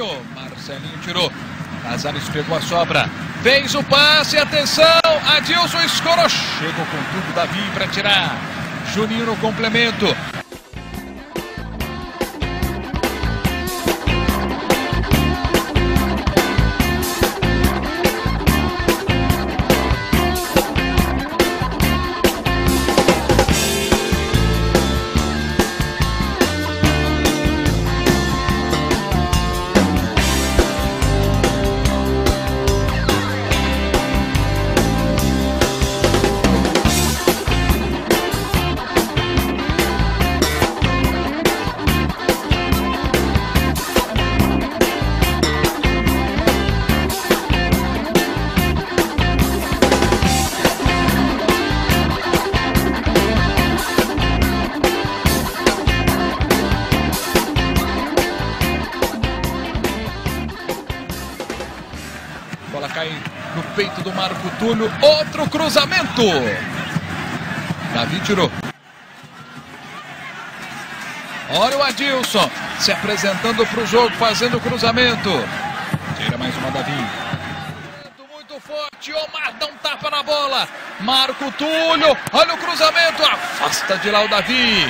Marcelinho tirou. Casares pegou a sobra. Fez o passe, atenção. Adilson escorou. Chegou com tudo Davi para tirar. Juninho no complemento. Bola cai no peito do Marco Túlio. Outro cruzamento. Davi tirou. Olha o Adilson se apresentando para o jogo, fazendo o cruzamento. Tira mais uma Davi. Muito forte. Omar dá um tapa na bola. Marco Túlio. Olha o cruzamento. Afasta de lá o Davi.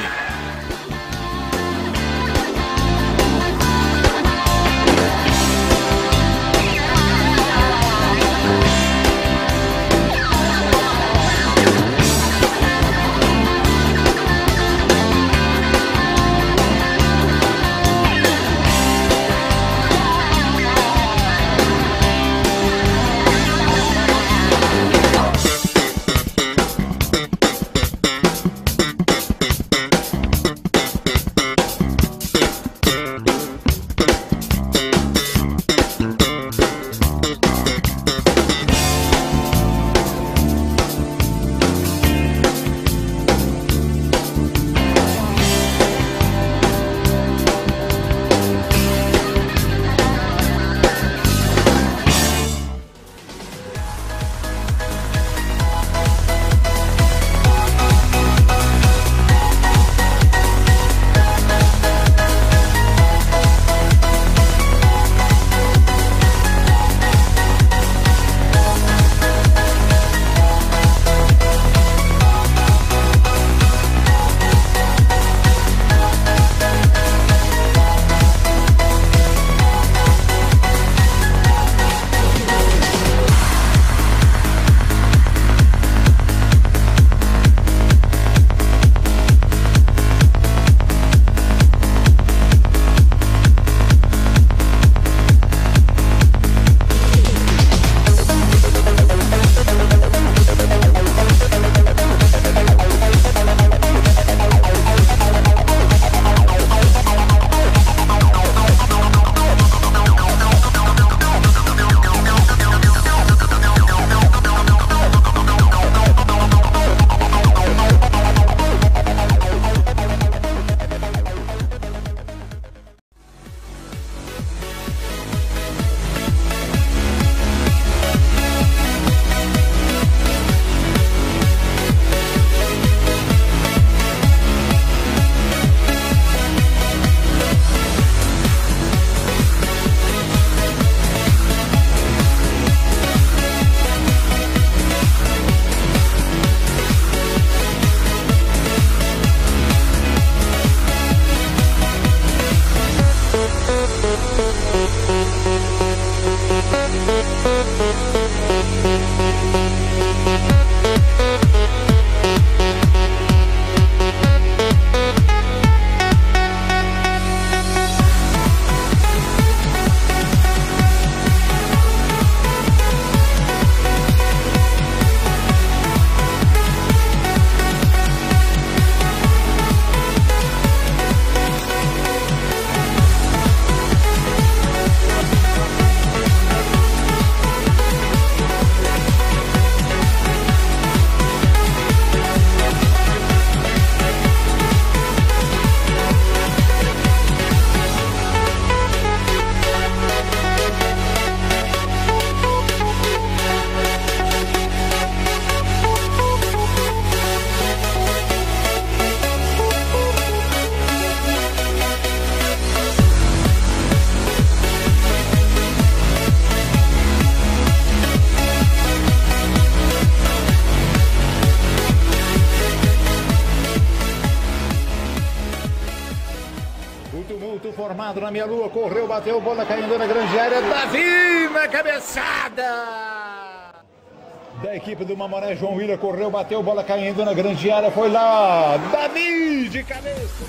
armado na minha lua, correu, bateu, bola caindo na grande área, Davi na cabeçada! Da equipe do Mamoré, João William correu, bateu, bola caindo na grande área, foi lá, Davi de cabeça!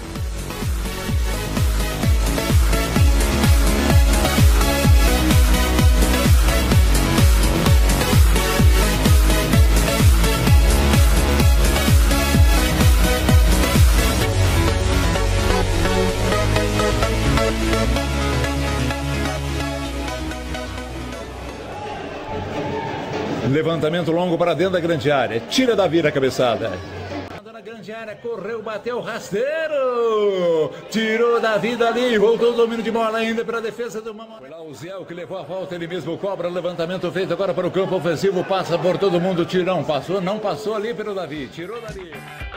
Levantamento longo para dentro da grande área. Tira Davi da cabeçada. Na grande área, correu, bateu, rasteiro. Tirou Davi dali. Voltou o domínio de bola ainda para a defesa do Mamoré. Foi lá o Zé que levou a falta. Ele mesmo cobra. Levantamento feito agora para o campo ofensivo. Passa por todo mundo. Tirão. Passou, não passou ali pelo Davi. Tirou dali.